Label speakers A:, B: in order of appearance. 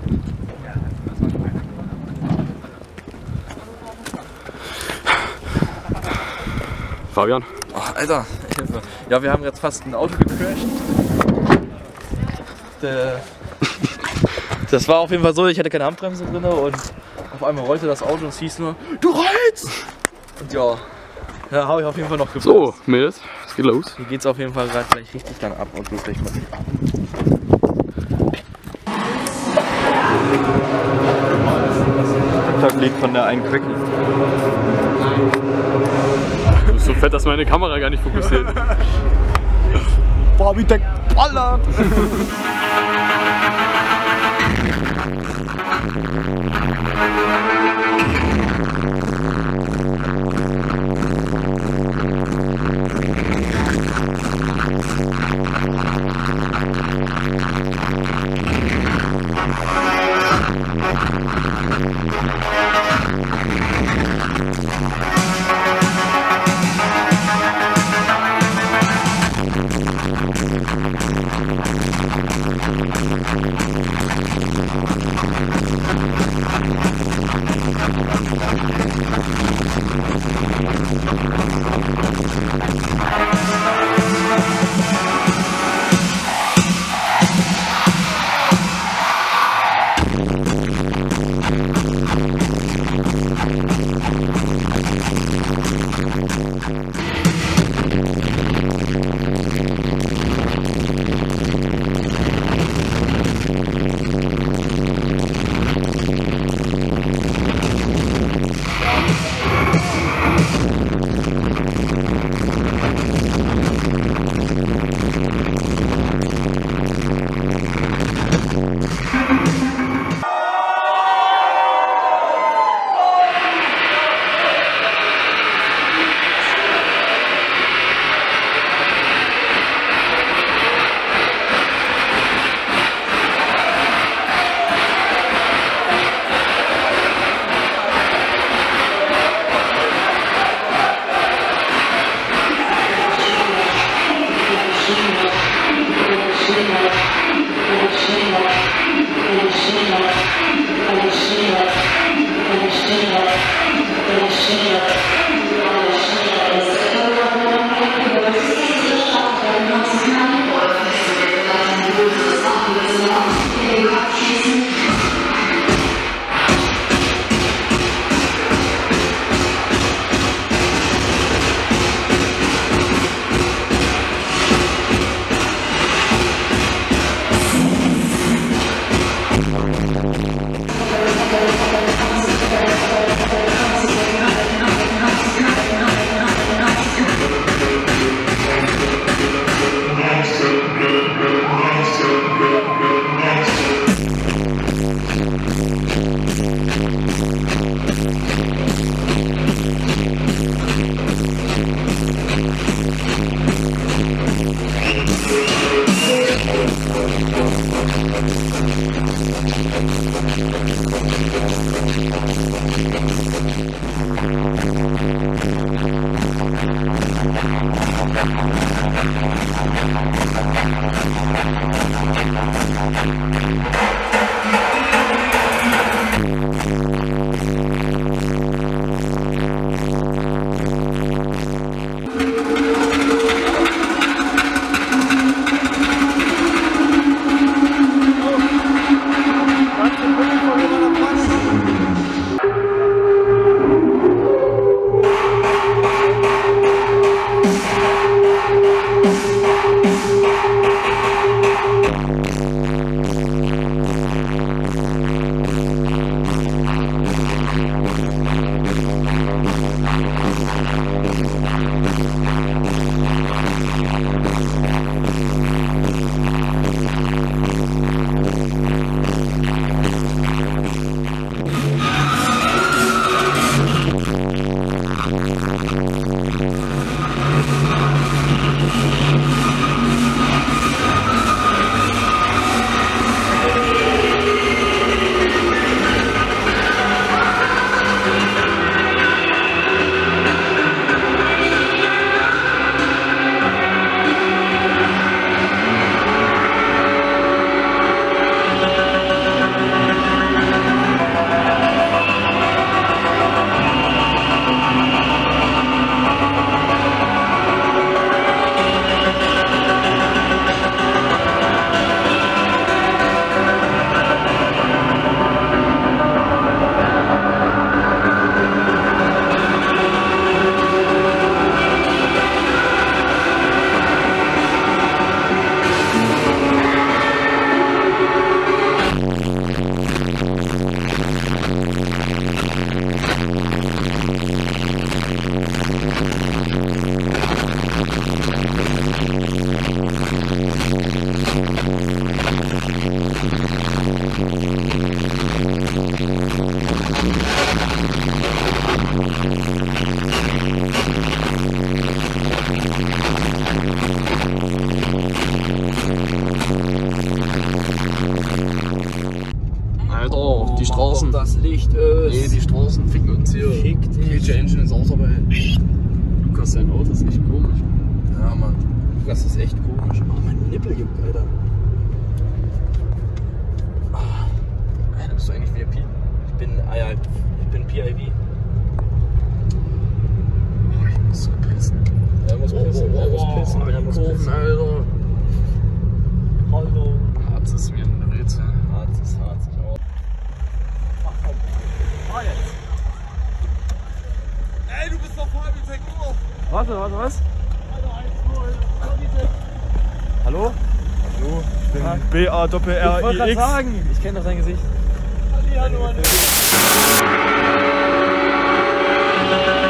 A: Fabian?
B: Ach, Alter, Hilfe. Ja, wir haben jetzt fast ein Auto gecrashed. Das war auf jeden Fall so, ich hatte keine Handbremse drin und auf einmal rollte das Auto und es hieß nur, du rollst! Und ja, da habe ich auf jeden Fall noch gebremst.
A: So, Mädels, es geht los.
B: Hier geht es auf jeden Fall gerade gleich richtig dann ab und gleich mal ab. Das Lied von der einen Quickie.
A: Du bist so fett, dass meine Kamera gar nicht fokussiert.
B: Boah, wie der ballert!
A: Die Straßen.
B: Das Licht ist.
A: Nee, die Straßen ficken uns hier.
B: Fick dich.
A: DJ Engine ist auch dabei. Lukas, sein Auto ist echt komisch.
B: Ja, Mann. Das ist echt komisch. Oh, mein Nippel juckt, Alter. Alter, bist du eigentlich VIP? Ich bin PIV.
A: Oh, ich muss so pissen.
B: Er muss pissen, er muss pissen, er muss pissen.
A: Alter.
B: Hallo.
A: Harz ist wie ein Rätsel.
B: Harz ist Harz.
C: Ey, du bist doch voll wie Tech Uhr.
B: Was? Hallo?
C: Hallo, ich bin BA-Doppel-R-I-X.
B: Ich wollte gerade sagen, ich kenne doch dein Gesicht.
C: Hallo, Mann.